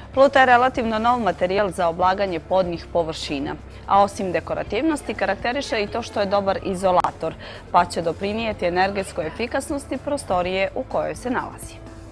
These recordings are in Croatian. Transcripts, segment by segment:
Pluta je relativno nov materijal za oblaganje podnih površina, a osim dekorativnosti karakteriše i to što je dobar izolator, pa će doprinijeti energetskoj efikasnosti prostorije u kojoj se nalazi.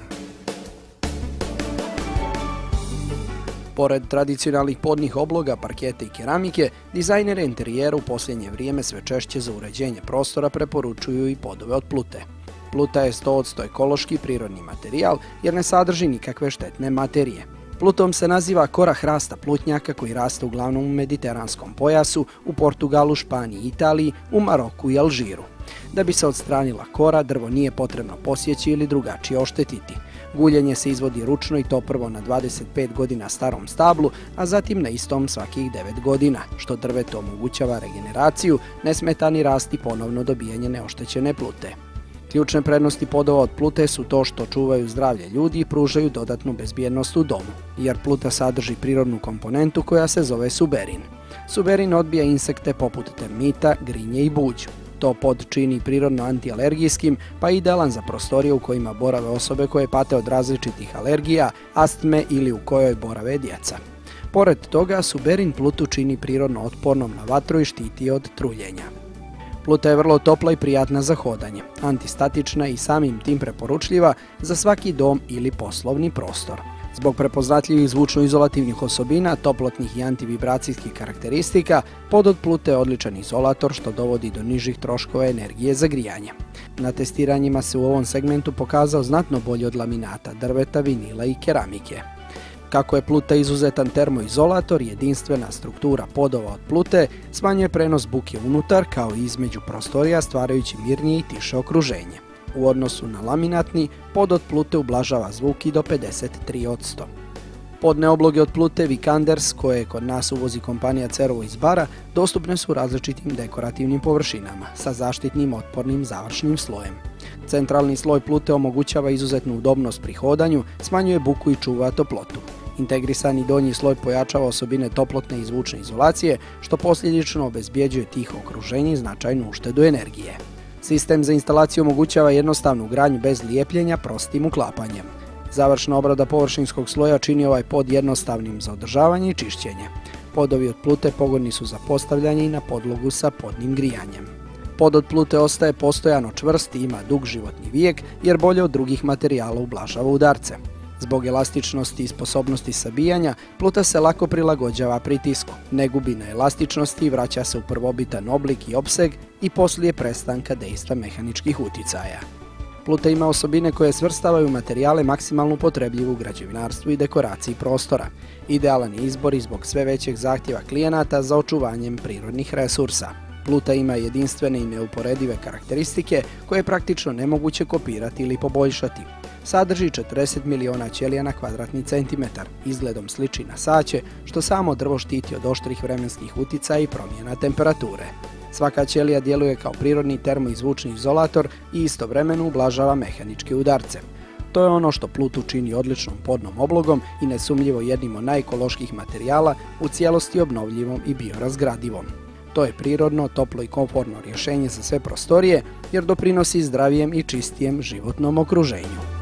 Pored tradicionalnih podnih obloga, parketa i keramike, dizajnere interijera u posljednje vrijeme sve češće za uređenje prostora preporučuju i podove od plute. Pluta je 100% ekološki prirodni materijal jer ne sadrži nikakve štetne materije. Plutom se naziva kora hrasta plutnjaka koji raste uglavnom u mediteranskom pojasu, u Portugalu, Španiji i Italiji, u Maroku i Alžiru. Da bi se odstranila kora, drvo nije potrebno posjeći ili drugačije oštetiti. Guljenje se izvodi ručno i to prvo na 25 godina starom stablu, a zatim na istom svakih 9 godina, što drvetu omogućava regeneraciju, nesmetani rast i ponovno dobijanje neoštećene plute. Ključne prednosti podova od plute su to što čuvaju zdravlje ljudi i pružaju dodatnu bezbjednost u domu, jer pluta sadrži prirodnu komponentu koja se zove suberin. Suberin odbija insekte poput termita, grinje i buđu. To pod čini prirodno antialergijskim, pa idealan za prostorije u kojima borave osobe koje pate od različitih alergija, astme ili u kojoj borave djeca. Pored toga, suberin plutu čini prirodno otpornom na vatru i štiti od truljenja. Pluta je vrlo topla i prijatna za hodanje, antistatična i samim tim preporučljiva za svaki dom ili poslovni prostor. Zbog prepoznatljivih zvučno-izolativnih osobina, toplotnih i antivibracijskih karakteristika, pod od plute je odličan izolator što dovodi do nižih troškova energije za grijanje. Na testiranjima se u ovom segmentu pokazao znatno bolji od laminata, drveta, vinila i keramike. Kako je pluta izuzetan termoizolator, jedinstvena struktura podova od plute smanjuje prenos buke unutar kao i između prostorija stvarajući mirnije i tiše okruženje. U odnosu na laminatni, pod od plute ublažava zvuk i do 53%. Podne obloge od plute Vikanders, koje kod nas uvozi kompanija Cerovo iz Bara, dostupne su različitim dekorativnim površinama sa zaštitnim otpornim završnim slojem. Centralni sloj plute omogućava izuzetnu udobnost pri hodanju, smanjuje buku i čuva toplotu. Integrisani donji sloj pojačava osobine toplotne i zvučne izolacije, što posljedično obezbjeđuje tiho okruženje i značajnu uštedu energije. Sistem za instalaciju omogućava jednostavnu gradnju bez lijepljenja prostim uklapanjem. Završna obrada površinskog sloja čini ovaj pod jednostavnim za održavanje i čišćenje. Podovi od plute pogodni su za postavljanje i na podlogu sa podnim grijanjem. Pod od plute ostaje postojano čvrst i ima dug životni vijek jer bolje od drugih materijala ublažava udarce. Zbog elastičnosti i sposobnosti sabijanja, pluta se lako prilagođava pritisku, ne gubi na elastičnosti i vraća se u prvobitan oblik i opseg i poslije prestanka dejstva mehaničkih uticaja. Pluta ima osobine koje svrstavaju materijale maksimalno upotrebljivu u građevinarstvu i dekoraciji prostora. Idealan je izbor i zbog sve većeg zahtjeva klijenata za očuvanjem prirodnih resursa. Pluta ima jedinstvene i neuporedive karakteristike koje je praktično nemoguće kopirati ili poboljšati. Sadrži 40 miliona ćelija na kvadratni centimetar, izgledom sliči na saće, što samo drvo štiti od oštrih vremenskih uticaja i promjena temperature. Svaka ćelija djeluje kao prirodni termo i zvučni izolator i istovremeno ublažava mehaničke udarce. To je ono što plutu čini odličnom podnom oblogom i nesumnjivo jednim od najekoloških materijala u cijelosti obnovljivom i biorazgradivom. To je prirodno, toplo i komfortno rješenje za sve prostorije jer doprinosi zdravijem i čistijem životnom okruženju.